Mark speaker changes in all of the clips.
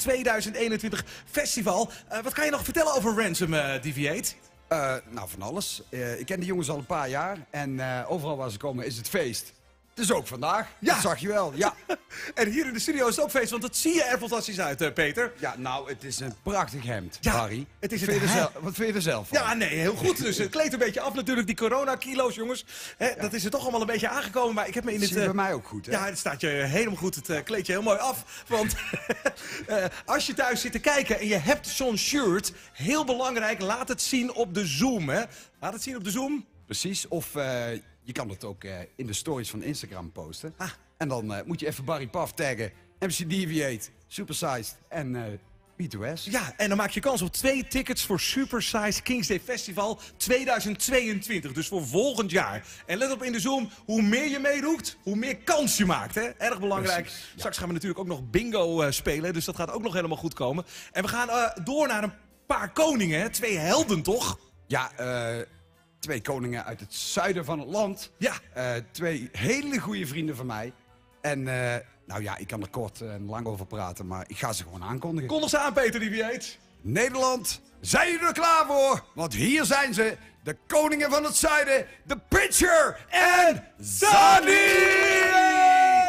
Speaker 1: 2021 festival. Wat kan je nog vertellen over Ransom Deviate?
Speaker 2: Nou, van alles. Ik ken de jongens al een paar jaar en overal waar ze komen is het feest. Dus ook vandaag,
Speaker 1: Ja.
Speaker 2: Dat zag je wel, ja.
Speaker 1: En hier in de studio is het ook feest, want dat zie je er fantastisch uit, Peter.
Speaker 2: Ja, nou, het is een prachtig hemd,
Speaker 1: Ja,
Speaker 2: Barry.
Speaker 1: het is
Speaker 2: Wat
Speaker 1: het
Speaker 2: vind je er
Speaker 1: hem-
Speaker 2: wat vind je er zelf van?
Speaker 1: Ja, nee, heel goed. Dus het kleedt een beetje af natuurlijk, die corona-kilo's, jongens. Dat is er toch allemaal een beetje aangekomen, maar ik heb me in
Speaker 2: Dat
Speaker 1: het...
Speaker 2: zie je bij mij ook goed, hè?
Speaker 1: Ja, het staat je helemaal goed. Het kleedt je heel mooi af. Want als je thuis zit te kijken en je hebt zo'n shirt, heel belangrijk, laat het zien op de Zoom, hè. Laat het zien op de Zoom.
Speaker 2: Precies, of je kan het ook in de stories van Instagram posten.
Speaker 1: Ah.
Speaker 2: En dan moet je even Barry Paf taggen, MC Deviate, Supersized en B2S.
Speaker 1: Ja, en dan maak je kans op 2 tickets voor Supersize Kings Day Festival 2022. Dus voor volgend jaar. En let op in de Zoom, hoe meer je meedoet, hoe meer kans je maakt. Hè? Erg belangrijk.
Speaker 2: Precies, ja.
Speaker 1: Straks gaan we natuurlijk ook nog bingo spelen. Dus dat gaat ook nog helemaal goed komen. En we gaan door naar een paar koningen. Hè? 2 helden toch?
Speaker 2: Ja, 2 koningen uit het zuiden van het land.
Speaker 1: Ja.
Speaker 2: 2 hele goede vrienden van mij. En nou ja, ik kan er kort en lang over praten, maar ik ga ze gewoon aankondigen.
Speaker 1: Kondig ze aan, Peter, die wie heet.
Speaker 2: Nederland, zijn jullie er klaar voor? Want hier zijn ze, de koningen van het zuiden, de Pitcher en Zani!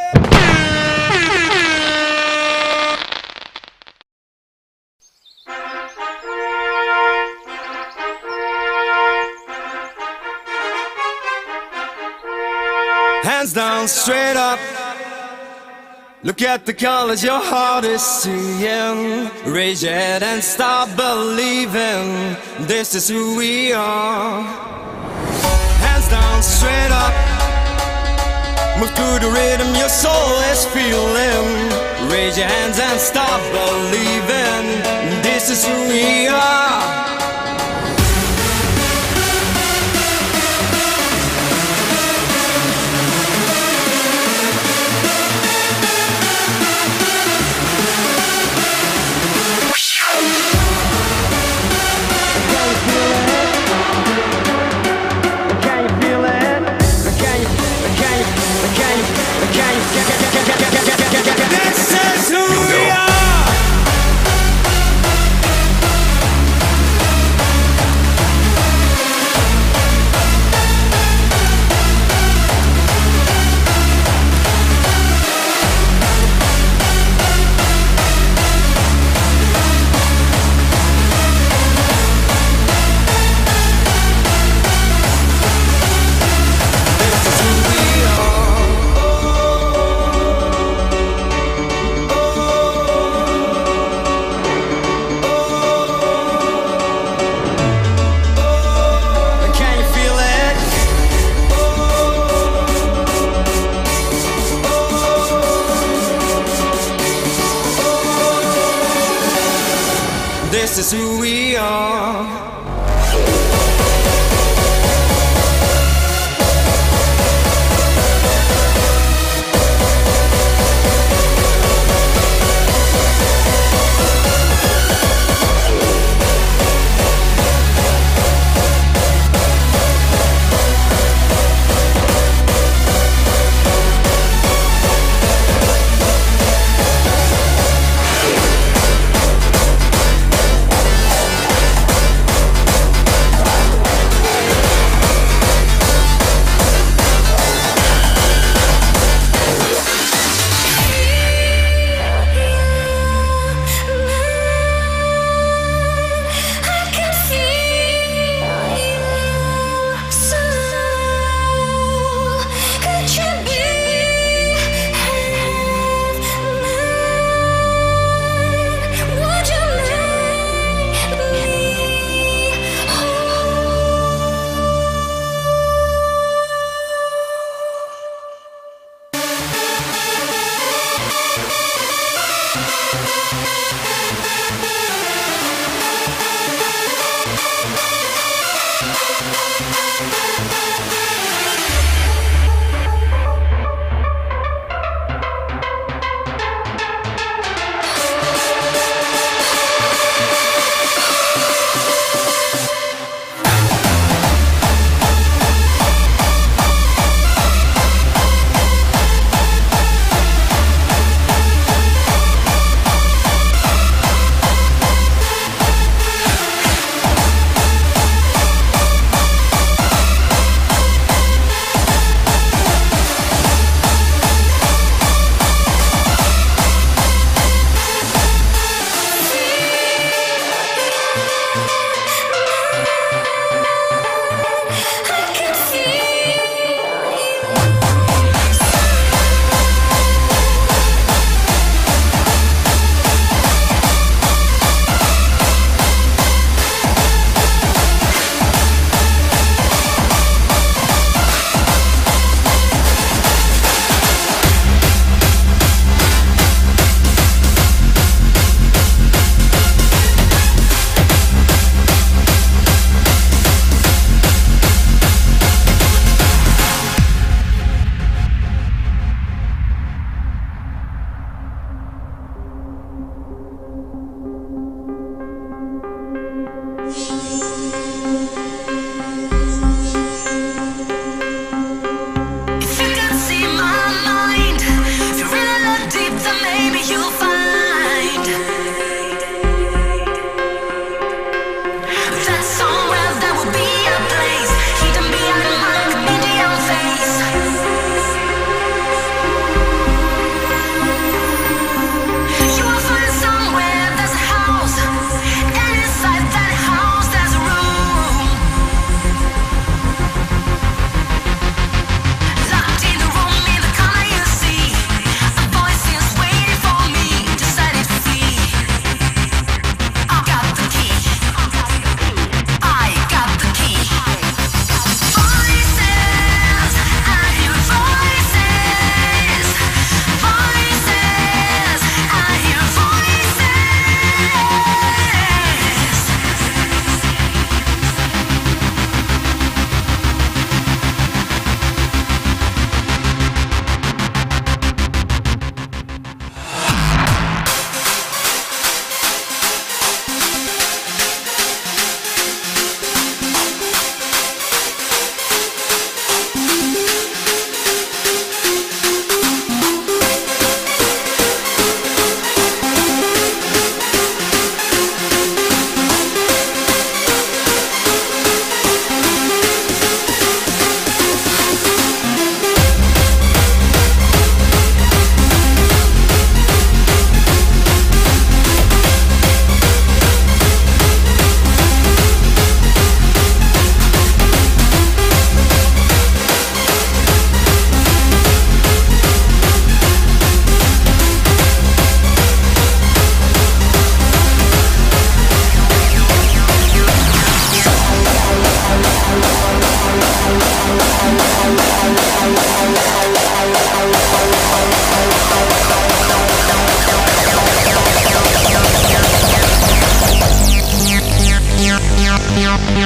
Speaker 3: Hands down, straight up. Look at the colors your heart is seeing. Raise your head and start believing. This is who we are. Hands down, straight up. Move to the rhythm your soul is feeling. Raise your hands and start believing. This is who we are. This is who we are. This is who we are. Can you feel it? This is who we are.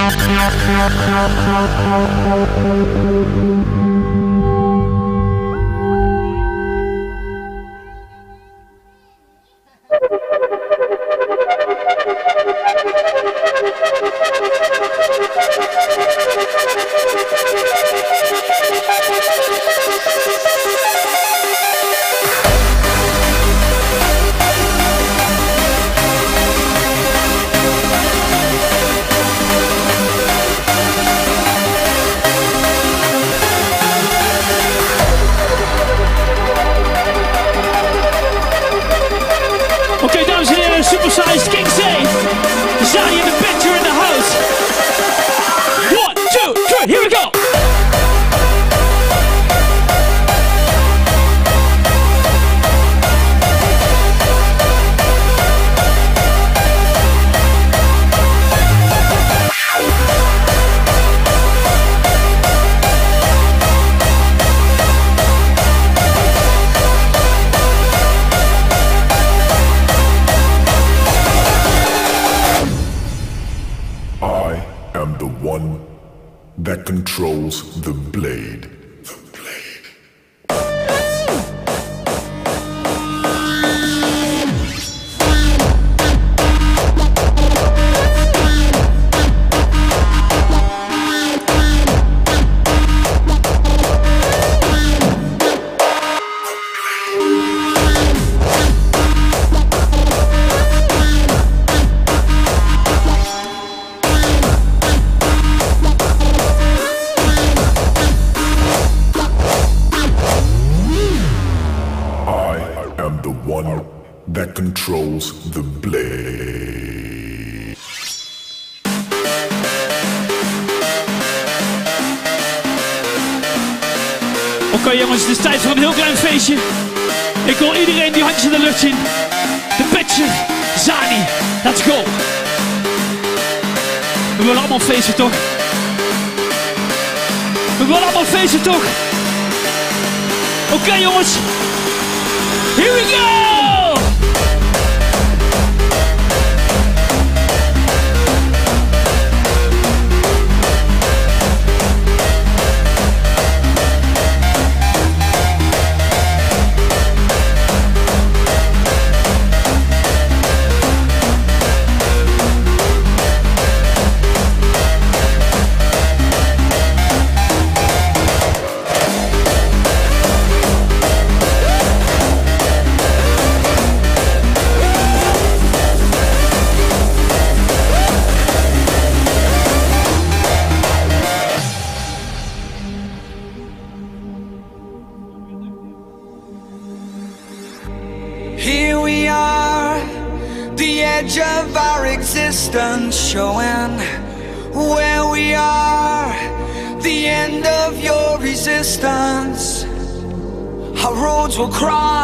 Speaker 4: Oké, dames en heren, Supersized King C. Zani in the picture in the house. 1, 2, 3, here we go.
Speaker 5: That controls the blade. That controls the blade.
Speaker 4: Oké jongens, het is tijd voor een heel klein feestje. Ik wil iedereen die handjes in de lucht zien. De Pitcher, Zani, let's go. We willen allemaal feesten toch? We willen allemaal feesten toch? Oké jongens, here we go!
Speaker 3: Here we are, the edge of our existence, showing where we are, the end of your resistance. Our roads will cross.